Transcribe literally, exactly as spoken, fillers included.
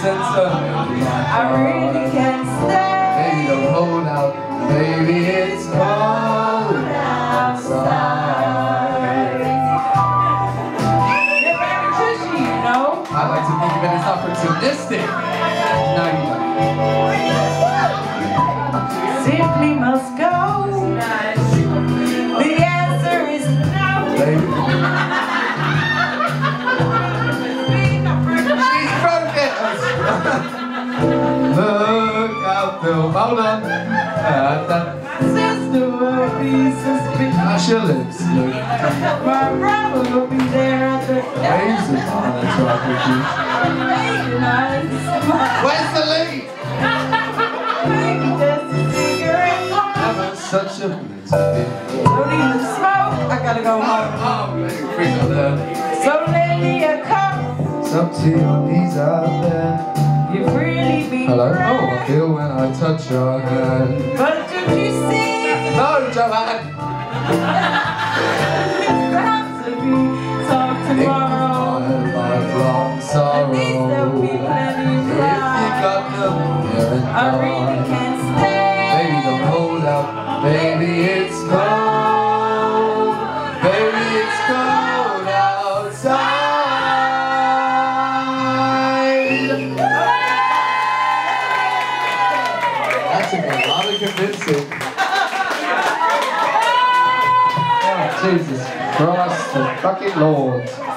and sun. I really can't stay. Baby, don't hold out. Baby, it's cold outside. You're very cushy, you know. I like to think of it as opportunistic. No, you don't. Simply must go. The answer is no. Baby. She's broken. Look out, Bill. Hold on. Uh, that. Sister will be suspicious. Hush your lips, look. My brother will be there at the Waves of honor, talk with you. Where's the lead? Maybe just a cigarette. Never such a bliss. Don't even smoke. I gotta go home. Oh, baby, freak on there. So lend me a cup. It's up to your knees out there. You've really been Hello? great. Oh, I feel when I touch your hand. But did you see? No, Joanne! It's got to be talk tomorrow. Lifelong sorrow. At least there'll be plenty of If you time. got them here and I really gone. can't stay. Baby, don't hold out. Baby, it's cold. Baby, it's cold outside. That took a lot of convincing. Oh, Jesus Christ, the fucking Lord.